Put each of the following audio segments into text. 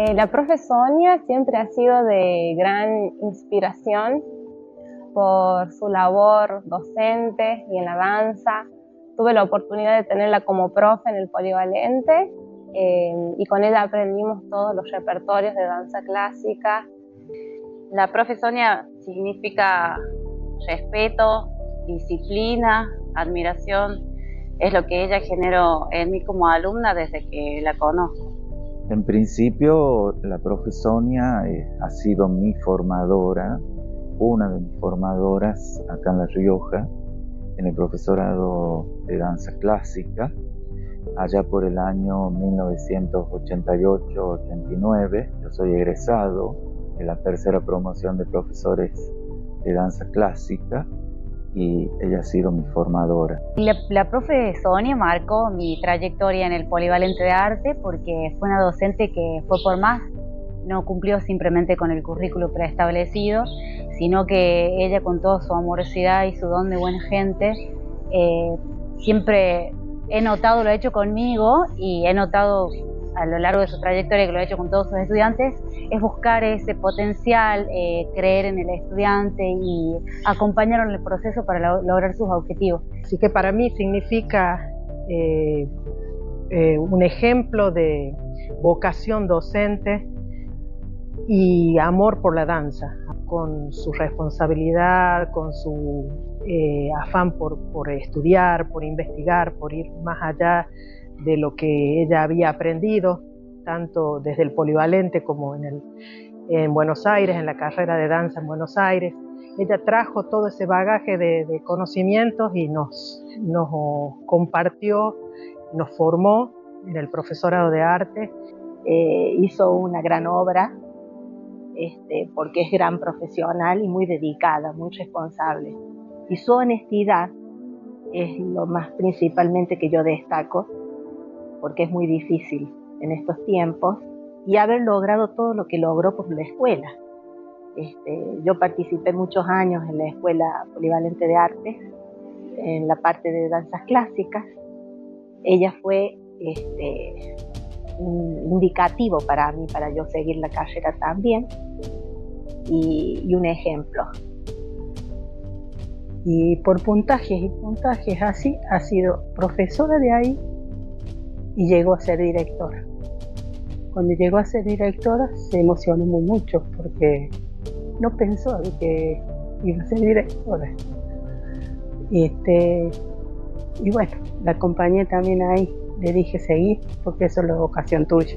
La profe Sonia siempre ha sido de gran inspiración por su labor docente y en la danza. Tuve la oportunidad de tenerla como profe en el Polivalente y con ella aprendimos todos los repertorios de danza clásica. La profe Sonia significa respeto, disciplina, admiración. Es lo que ella generó en mí como alumna desde que la conozco. En principio, la profe Sonia ha sido mi formadora, una de mis formadoras acá en La Rioja, en el profesorado de danza clásica, allá por el año 1988-89. Yo soy egresado de la tercera promoción de profesores de danza clásica y ella ha sido mi formadora. La profe Sonia marcó mi trayectoria en el Polivalente de Arte porque fue una docente que fue por más, no cumplió simplemente con el currículo preestablecido, sino que ella con toda su amorosidad y su don de buena gente, siempre he notado, lo ha hecho conmigo y he notado a lo largo de su trayectoria que lo ha hecho con todos sus estudiantes, es buscar ese potencial, creer en el estudiante y acompañarlo en el proceso para lograr sus objetivos. Así que para mí significa un ejemplo de vocación docente y amor por la danza, con su responsabilidad, con su afán por estudiar, por investigar, por ir más allá de lo que ella había aprendido, tanto desde el Polivalente como en Buenos Aires, en la carrera de danza en Buenos Aires. Ella trajo todo ese bagaje de conocimientos y nos compartió, nos formó en el profesorado de arte. Hizo una gran obra, porque es gran profesional y muy dedicada, muy responsable. Y su honestidad es lo más principalmente que yo destaco, porque es muy difícil en estos tiempos, y haber logrado todo lo que logró por la escuela. Yo participé muchos años en la Escuela Polivalente de Artes, en la parte de danzas clásicas. Ella fue un indicativo para mí, para yo seguir la carrera también, y un ejemplo. Y por puntajes y puntajes así, ha sido profesora de ahí y llegó a ser directora. Cuando llegó a ser directora se emocionó mucho porque no pensó de que iba a ser directora. Y bueno, la acompañé también ahí, le dije seguí porque eso es la vocación tuya.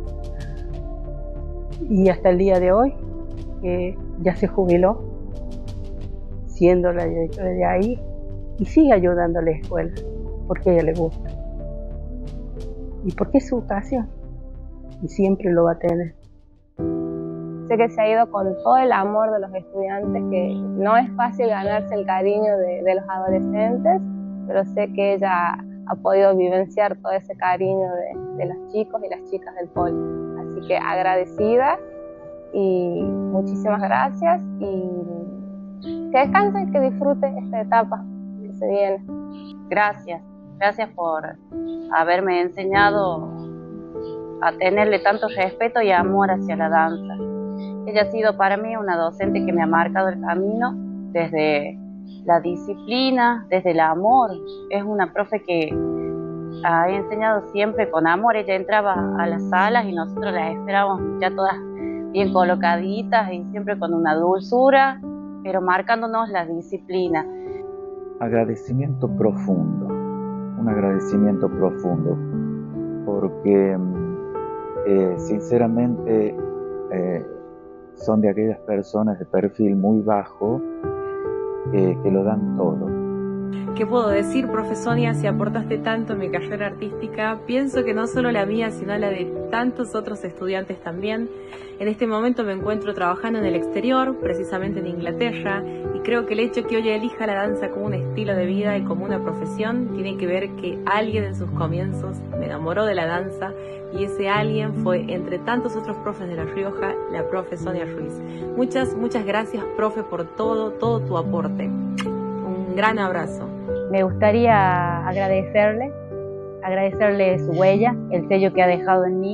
Y hasta el día de hoy, ya se jubiló, siendo la directora de ahí, y sigue ayudando a la escuela porque a ella le gusta. Y porque es su vocación, y siempre lo va a tener. Sé que se ha ido con todo el amor de los estudiantes, que no es fácil ganarse el cariño de los adolescentes, pero sé que ella ha podido vivenciar todo ese cariño de los chicos y las chicas del Poli. Así que agradecida y muchísimas gracias, y que descanse y que disfrute esta etapa que se viene. Gracias por haberme enseñado a tenerle tanto respeto y amor hacia la danza. Ella ha sido para mí una docente que me ha marcado el camino desde la disciplina, desde el amor. Es una profe que ha enseñado siempre con amor. Ella entraba a las salas y nosotros las esperábamos ya todas bien colocaditas y siempre con una dulzura, pero marcándonos la disciplina. Agradecimiento profundo, un agradecimiento profundo, porque sinceramente son de aquellas personas de perfil muy bajo que lo dan todo. ¿Qué puedo decir, profe Sonia? Si aportaste tanto en mi carrera artística, pienso que no solo la mía, sino la de tantos otros estudiantes también. En este momento me encuentro trabajando en el exterior, precisamente en Inglaterra, y creo que el hecho que hoy elija la danza como un estilo de vida y como una profesión tiene que ver que alguien en sus comienzos me enamoró de la danza, y ese alguien fue, entre tantos otros profes de La Rioja, la profe Sonia Ruiz. Muchas gracias, profe, por todo tu aporte. Un gran abrazo. Me gustaría agradecerle su huella, el sello que ha dejado en mí,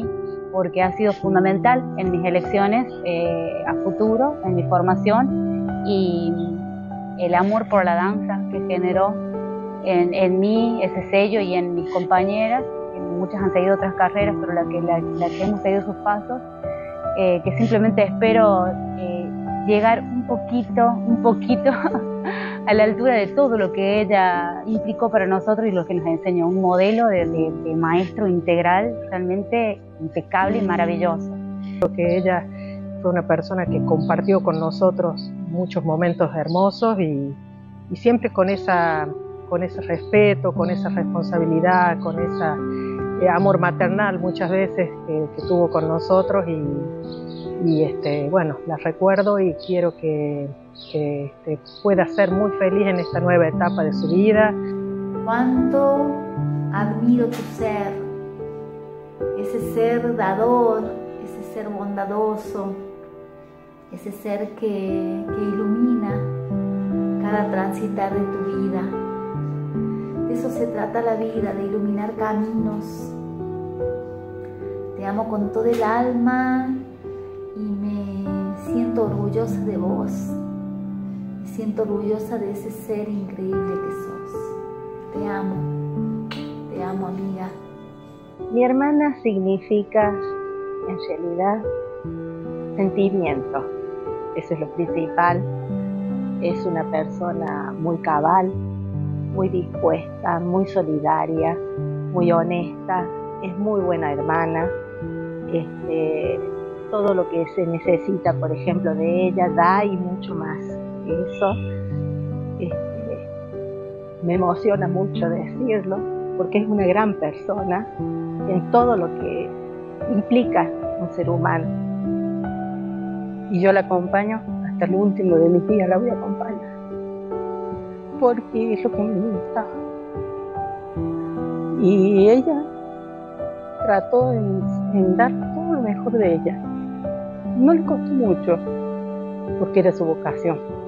porque ha sido fundamental en mis elecciones a futuro, en mi formación, y el amor por la danza que generó en mí ese sello y en mis compañeras, que muchas han seguido otras carreras, pero la que hemos seguido sus pasos, que simplemente espero llegar un poquito a la altura de todo lo que ella implicó para nosotros y lo que nos enseñó, un modelo de maestro integral realmente impecable y maravilloso. Creo que ella fue una persona que compartió con nosotros muchos momentos hermosos y siempre con ese respeto, con esa responsabilidad, con ese amor maternal muchas veces que tuvo con nosotros y bueno, la recuerdo y quiero que pueda ser muy feliz en esta nueva etapa de su vida. Cuánto admiro tu ser, ese ser dador, ese ser bondadoso, ese ser que ilumina cada transitar de tu vida. De eso se trata la vida, de iluminar caminos. Te amo con todo el alma y me siento orgullosa de vos. Me siento orgullosa de ese ser increíble que sos. Te amo amiga. Mi hermana significa, en realidad, sentimiento. Eso es lo principal. Es una persona muy cabal, muy dispuesta, muy solidaria, muy honesta, es muy buena hermana. Todo lo que se necesita, por ejemplo, de ella, da y mucho más. Eso me emociona mucho decirlo, porque es una gran persona en todo lo que implica un ser humano. Y yo la acompaño hasta el último de mis días, la voy a acompañar, porque es lo que me gusta. Y ella trató en dar todo lo mejor de ella. No le costó mucho, porque era su vocación.